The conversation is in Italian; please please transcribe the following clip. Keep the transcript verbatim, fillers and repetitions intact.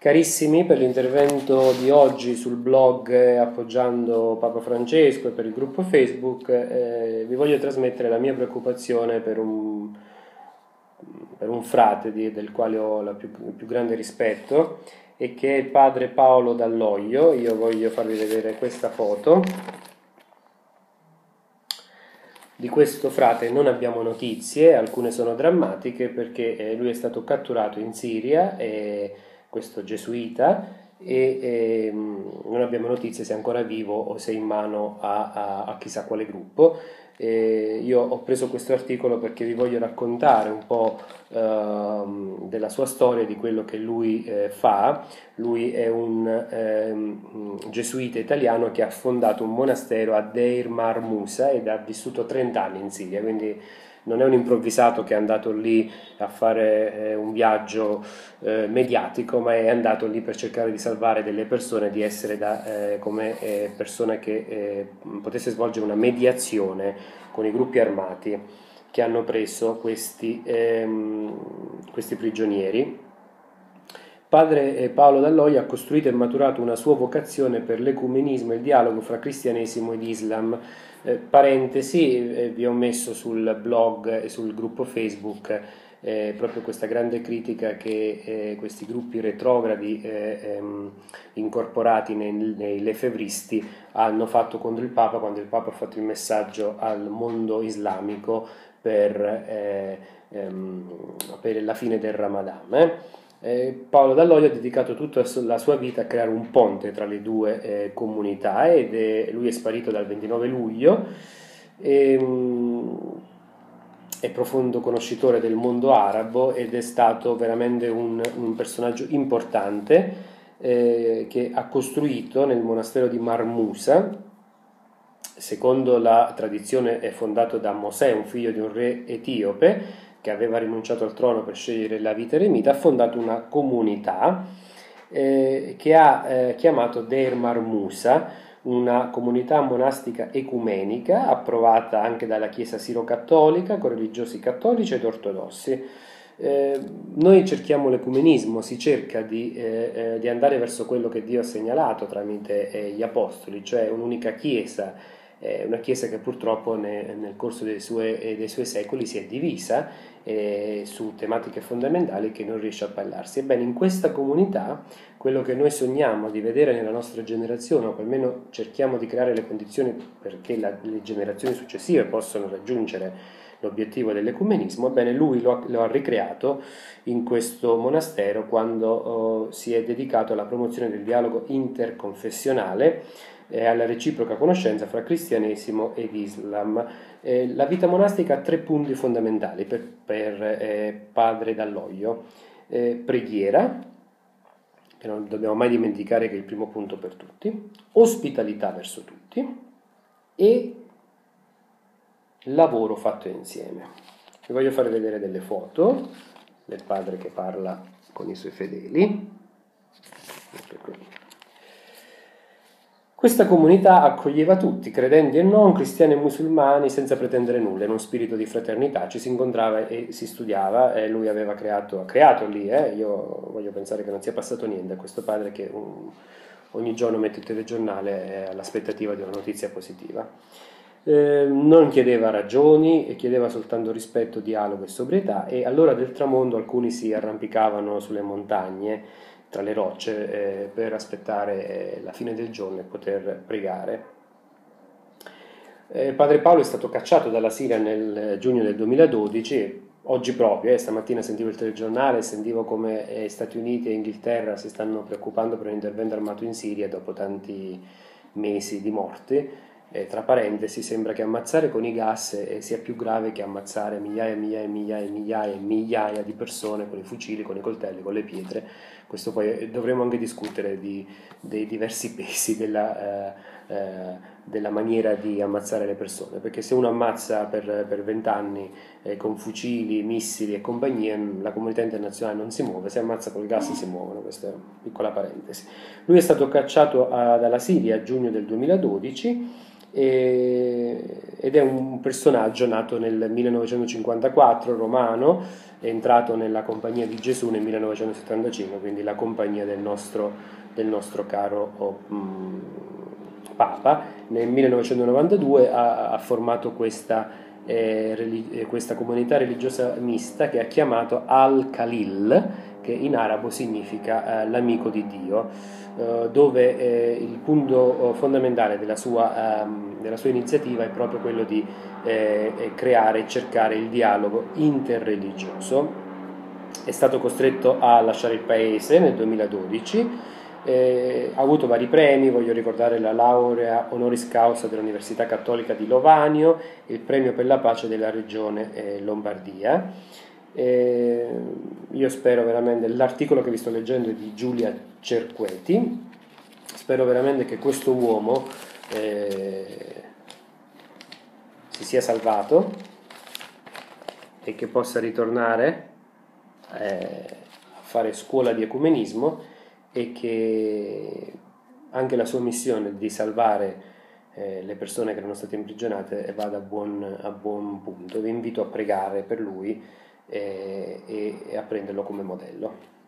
Carissimi, per l'intervento di oggi sul blog eh, appoggiando Papa Francesco e per il gruppo Facebook, eh, vi voglio trasmettere la mia preoccupazione per un, per un frate di, del quale ho la più, il più grande rispetto, e che è il padre Paolo Dall'Oglio. Io voglio farvi vedere questa foto. Di questo frate non abbiamo notizie, alcune sono drammatiche perché eh, lui è stato catturato in Siria, e questo gesuita, e, e non abbiamo notizie se è ancora vivo o se è in mano a, a, a chissà quale gruppo. E io ho preso questo articolo perché vi voglio raccontare un po' ehm, della sua storia, di quello che lui eh, fa. Lui è un ehm, gesuita italiano che ha fondato un monastero a Deir Mar Musa ed ha vissuto trenta anni in Siria, quindi non è un improvvisato che è andato lì a fare eh, un viaggio eh, mediatico, ma è andato lì per cercare di salvare delle persone, di essere da, eh, come eh, persona che eh, potesse svolgere una mediazione con i gruppi armati che hanno preso questi, ehm, questi prigionieri. Padre Paolo Dall'Oglio ha costruito e maturato una sua vocazione per l'ecumenismo e il dialogo fra cristianesimo ed Islam. Eh, parentesi, eh, vi ho messo sul blog e sul gruppo Facebook eh, proprio questa grande critica che eh, questi gruppi retrogradi eh, ehm, incorporati nei, nei lefevristi hanno fatto contro il Papa, quando il Papa ha fatto il messaggio al mondo islamico per, eh, ehm, per la fine del Ramadan. Eh? Eh, Paolo Dall'Oglio ha dedicato tutta la sua vita a creare un ponte tra le due eh, comunità, ed è, lui è sparito dal ventinove luglio, e, um, è profondo conoscitore del mondo arabo ed è stato veramente un, un personaggio importante eh, che ha costruito nel monastero di Mar Musa. Secondo la tradizione è fondato da Mosè, un figlio di un re etiope che aveva rinunciato al trono per scegliere la vita eremita. Ha fondato una comunità eh, che ha eh, chiamato Deir Mar Musa, una comunità monastica ecumenica approvata anche dalla Chiesa siro-cattolica, con religiosi cattolici ed ortodossi. Eh, noi cerchiamo l'ecumenismo, si cerca di, eh, eh, di andare verso quello che Dio ha segnalato tramite eh, gli apostoli, cioè un'unica Chiesa, eh, una Chiesa che purtroppo ne, nel corso dei, sue, dei suoi secoli si è divisa eh, su tematiche fondamentali, che non riesce a parlarsi. Ebbene, in questa comunità quello che noi sogniamo di vedere nella nostra generazione, o almeno cerchiamo di creare le condizioni perché la, le generazioni successive possano raggiungere l'obiettivo dell'ecumenismo, ebbene lui lo ha, lo ha ricreato in questo monastero quando oh, si è dedicato alla promozione del dialogo interconfessionale e alla reciproca conoscenza fra cristianesimo ed Islam. Eh, la vita monastica ha tre punti fondamentali per, per eh, padre Dall'Oglio. Eh, preghiera, che non dobbiamo mai dimenticare che è il primo punto per tutti, ospitalità verso tutti e lavoro fatto insieme. Vi voglio fare vedere delle foto del padre che parla con i suoi fedeli. Questa comunità accoglieva tutti, credenti e non, cristiani e musulmani, senza pretendere nulla, in uno spirito di fraternità. Ci si incontrava e si studiava, e lui aveva creato, ha creato lì, eh? Io voglio pensare che non sia passato niente a questo padre che um, ogni giorno mette il telegiornale all'aspettativa di una notizia positiva. Eh, non chiedeva ragioni e chiedeva soltanto rispetto, dialogo e sobrietà, e all'ora del tramonto alcuni si arrampicavano sulle montagne, tra le rocce, eh, per aspettare eh, la fine del giorno e poter pregare. Eh, padre Paolo è stato cacciato dalla Siria nel giugno del duemiladodici, oggi proprio, eh, stamattina sentivo il telegiornale, sentivo come eh, Stati Uniti e Inghilterra si stanno preoccupando per un intervento armato in Siria dopo tanti mesi di morte. Eh, tra parentesi, sembra che ammazzare con i gas eh, sia più grave che ammazzare migliaia e migliaia e migliaia e migliaia e migliaia di persone con i fucili, con i coltelli, con le pietre. Questo poi eh, dovremo anche discutere di, dei diversi pesi della, eh, eh, della maniera di ammazzare le persone, perché se uno ammazza per, per vent'anni eh, con fucili, missili e compagnie, la comunità internazionale non si muove, se ammazza col gas si muovono. Questa è una piccola parentesi. Lui è stato cacciato a, dalla Siria a giugno del duemiladodici e, ed è un personaggio nato nel millenovecentocinquantaquattro, romano, è entrato nella Compagnia di Gesù nel millenovecentosettantacinque, quindi la compagnia del nostro, del nostro caro oh, mh, Papa. Nel millenovecentonovantadue ha, ha formato questa, eh, relig- questa comunità religiosa mista che ha chiamato Al-Khalil, che in arabo significa eh, l'amico di Dio, eh, dove eh, il punto fondamentale della sua, ehm, della sua iniziativa è proprio quello di eh, creare e cercare il dialogo interreligioso. È stato costretto a lasciare il paese nel duemiladodici, eh, ha avuto vari premi, voglio ricordare la laurea honoris causa dell'Università Cattolica di Lovanio, il premio per la pace della regione eh, Lombardia. Eh, io spero veramente, l'articolo che vi sto leggendo è di Giulia Cerqueti, spero veramente che questo uomo eh, si sia salvato e che possa ritornare eh, a fare scuola di ecumenismo, e che anche la sua missione di salvare eh, le persone che erano state imprigionate vada a buon, a buon punto. Vi invito a pregare per lui eh, e, e a prenderlo come modello.